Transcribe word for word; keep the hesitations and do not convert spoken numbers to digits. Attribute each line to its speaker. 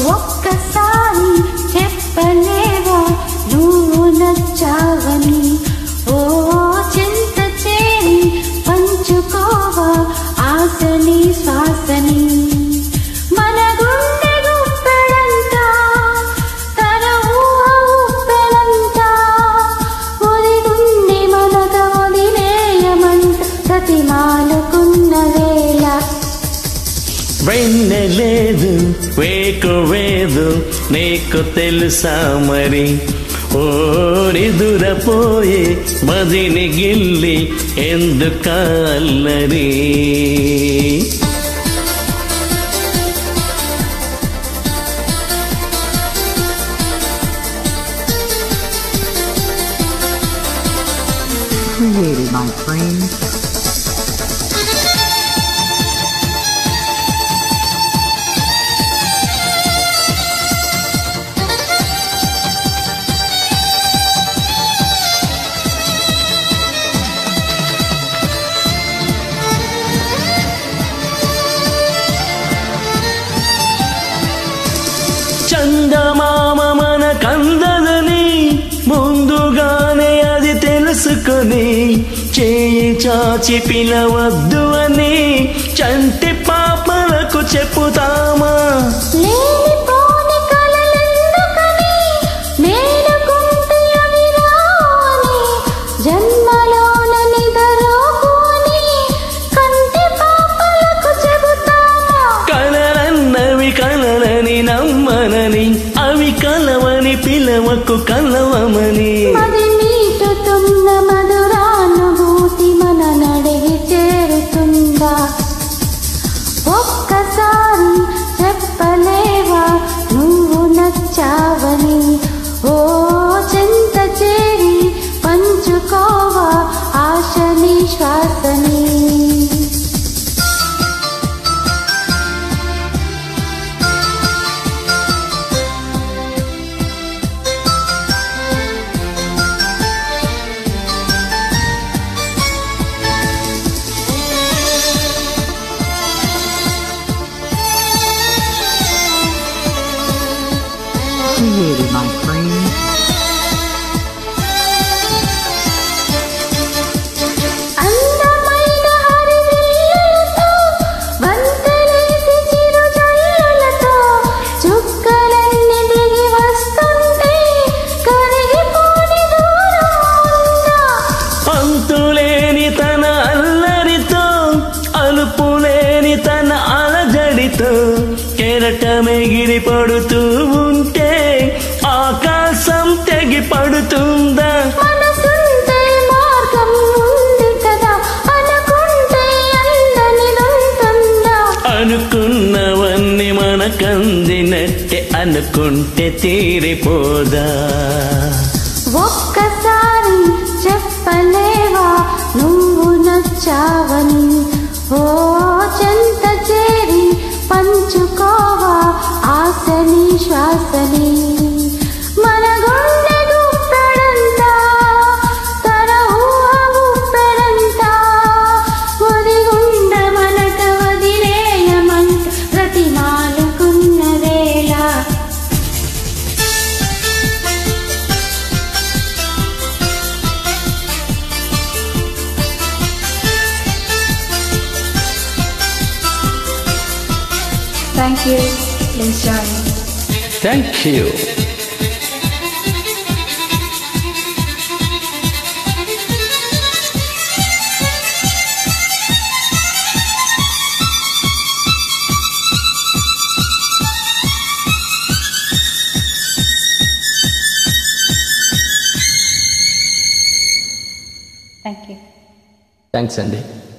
Speaker 1: ఒక్కసారి చెప్పలేవా నువ్వు నచ్చావని ఓ చింత చేరి పంచుకోవా ఆశని శ్వాసని మన గుండె గుప్పెడంతా తన ఊహ ఉప్పెనంతా ఒదిగుండి మనక వదిలేయమంట ప్రతిమాలుకున్న వేళ
Speaker 2: వెన్నెలేదు వేకువేదు నీకు తెలుసా మరి ఓ నిదురపోయే మదిని గిల్లి ఎందుకల్లరి
Speaker 3: Created by friends.
Speaker 2: చందమామ మన కందదని ముందుగానే అది తెలుసుకొని చేయి చాచి పిలవద్దు అని చంటి పాపలకు చెప్పుతామా
Speaker 1: లేనిపోని కలలెందుకని మేలుకుంటే అవి రావని జన్మలోన నిద్రపోని కంటి పాపలకు చెబుతామా
Speaker 2: కలలన్నవి కలలని నమ్మనని అవి కలవని పిలవకు కలవమని
Speaker 1: అది మీటుతున్న మధురానుభూతి మన నడిగి చేరుతుందా ఒక్కసారి చెప్పలేవా నువ్వు నచ్చావని ఓ చింత చేరి పంచుకోవా ఆశని శ్వాసని
Speaker 3: Created by friends.
Speaker 1: అందమైన హరివిల్లులతో వంతలేసి చిరుజల్లులతో చుక్కలన్నీ దిగి వస్తుంటే కరిగిపోని దూరం ఉందా
Speaker 2: అంతులేని తన అల్లరితో అలుపులేని తన అలజడితో కెరటమెగిరి పడుతూ ఉంటే ఆకాశం తెగి పడుతుందా
Speaker 1: మనసుంటే మార్గం ఉంది కదా అనుకుంటే అందనిదుంటుందా
Speaker 2: అనుకున్నవన్నీ మనకందినట్టే అనుకుంటే తీరిపోదా
Speaker 1: ఒక్కసారి చెప్పలేవా నువ్వు నచ్చావని ఓ చెంత చేరి పంచుకోవా ఆశని శ్వాసని మన గుండె గుప్పెడంతా తన ఊహ ఉప్పెడంతా ఒదిగుండ మనక వదిలేయమంట ప్రతిమాలుకున్న వేళ Thank you. Please join me.
Speaker 2: Thank you
Speaker 1: Thank you.
Speaker 2: Thanks అండి.